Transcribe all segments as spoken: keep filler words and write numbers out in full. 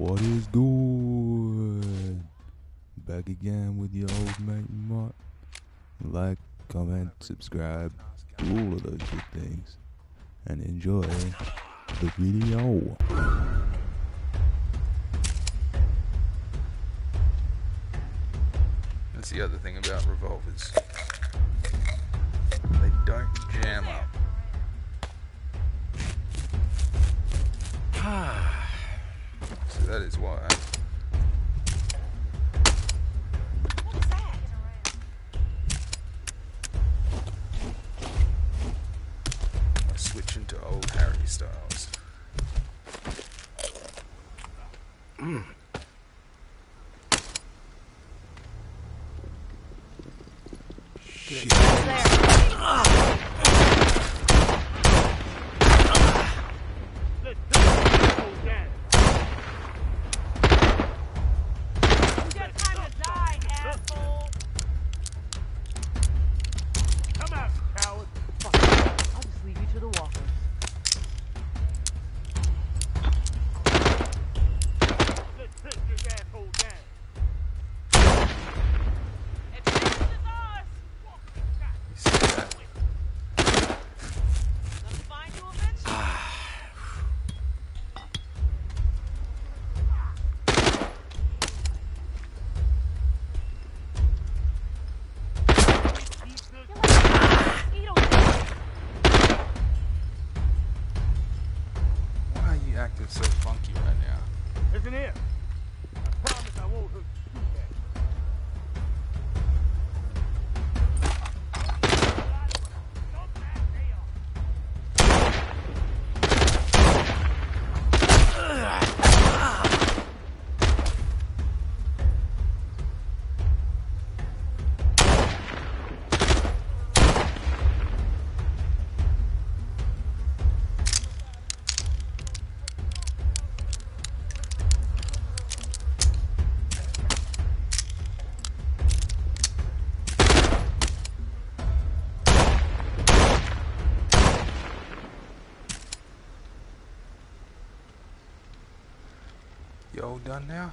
What is good? Back again with your old mate Mott. Like, comment, subscribe, do all of those good things, and enjoy the video. That's the other thing about revolvers. They don't jam up. So that is why. What was that? I switch into old Harry Styles. Mm. What's there? You got time to die, asshole! Come out, coward! Fuck it. I'll just leave you to the walkers. Let's sit your asshole down. Advantage is ours! You see that? Let's find you eventually. You don't Why are you acting so funky right now? Listen here. I promise I won't hurt you too bad. Don't back me up. You all done now?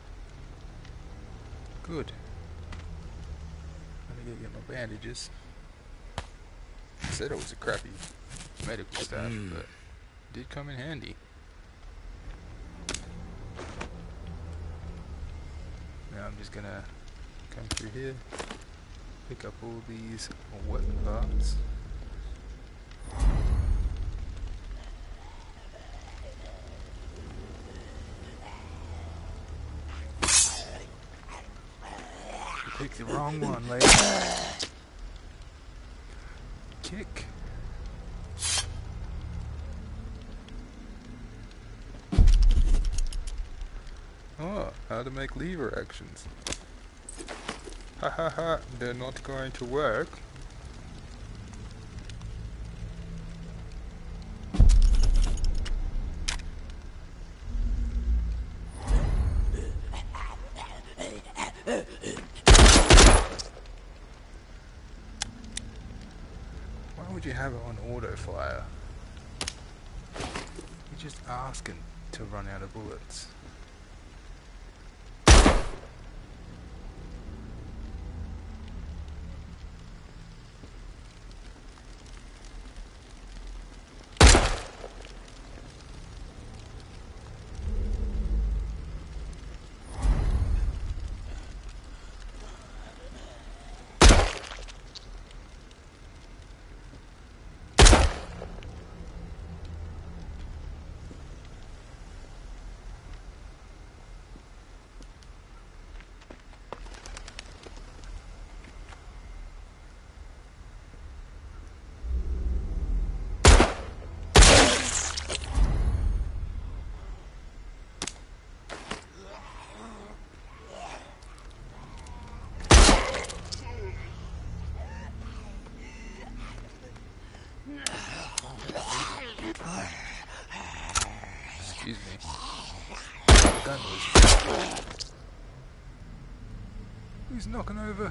Good. Let me go get my bandages. I said it was a crappy medical staff, but it did come in handy. Now I'm just gonna come through here, pick up all these weapon parts. Pick the wrong one, lady. Kick. Oh, how to make lever actions. Ha ha ha, they're not going to work. Why would you have it on auto fire? You're just asking to run out of bullets. Excuse me. Gun was. Who's knocking over?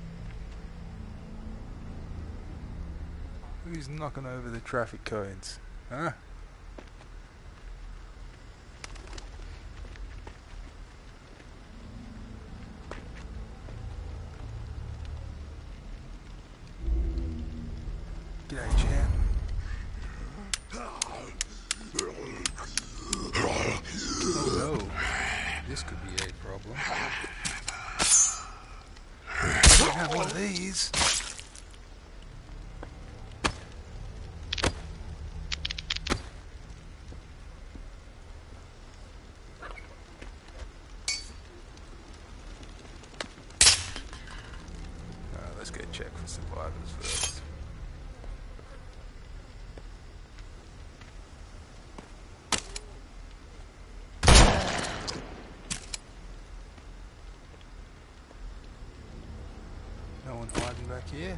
Who's knocking over the traffic cones? Huh? This could be a problem. I don't have one of these. Alright, let's go check for survivors first. No one hiding back here?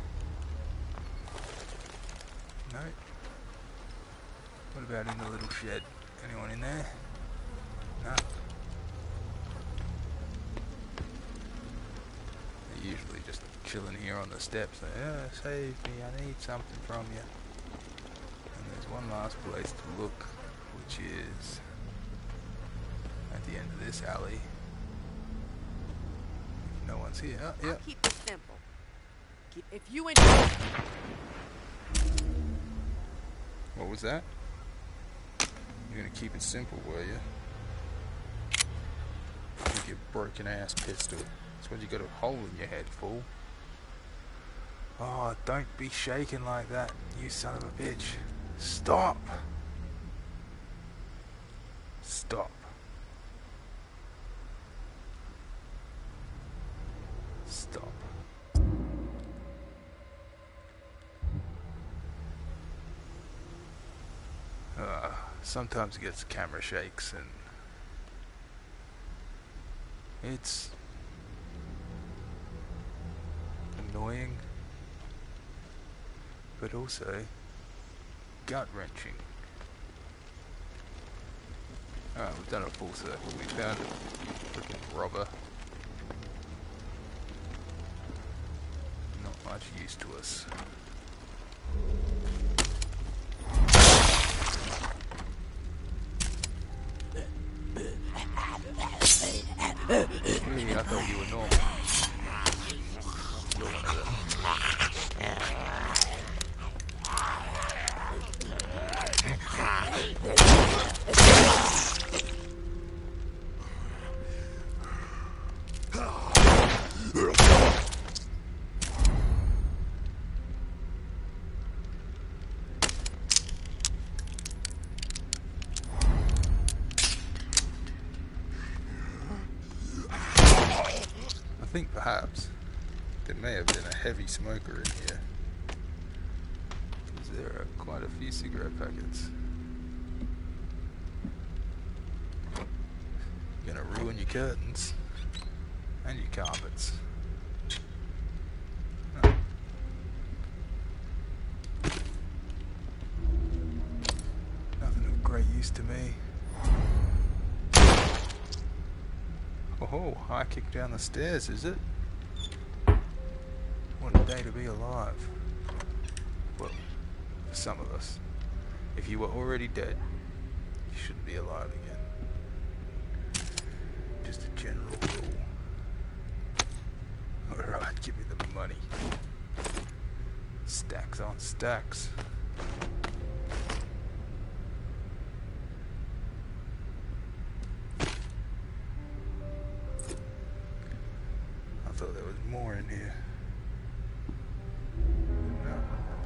No. What about in the little shed? Anyone in there? No. They're usually just chilling here on the steps. Like, oh, save me, I need something from you. And there's one last place to look, which is at the end of this alley. If no one's here. Oh, I'll yeah. keep it simple. Keep, if you ain't... What was that? You're gonna keep it simple, were you? With your broken ass pistol. That's what you got a hole in your head, fool. Oh, don't be shaking like that, you son of a bitch. Stop! Stop. Stop. Uh, sometimes it gets camera shakes and it's annoying, but also gut wrenching. Alright, we've done a full circle. We found a freaking robber. Not much use to us. Me, I thought you were normal. You're one of them. I think perhaps there may have been a heavy smoker in here, because there are quite a few cigarette packets. Gonna ruin your curtains and your carpets. No. Nothing of great use to me. Oh, high kick down the stairs, is it? What a day to be alive. Well, for some of us. If you were already dead, you shouldn't be alive again. Just a general rule. Alright, give me the money. Stacks on stacks. I thought there was more in here. No.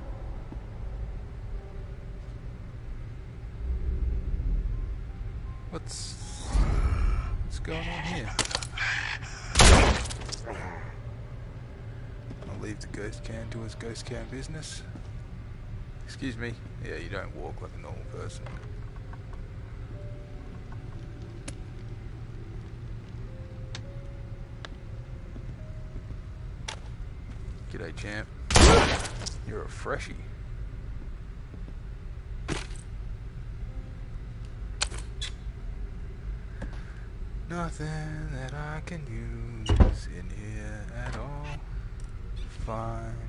What's what's going on here? I'll leave the ghost can do his ghost can business. Excuse me. Yeah, you don't walk like a normal person. G'day, champ. You're a freshie. Nothing that I can use in here at all. Fine.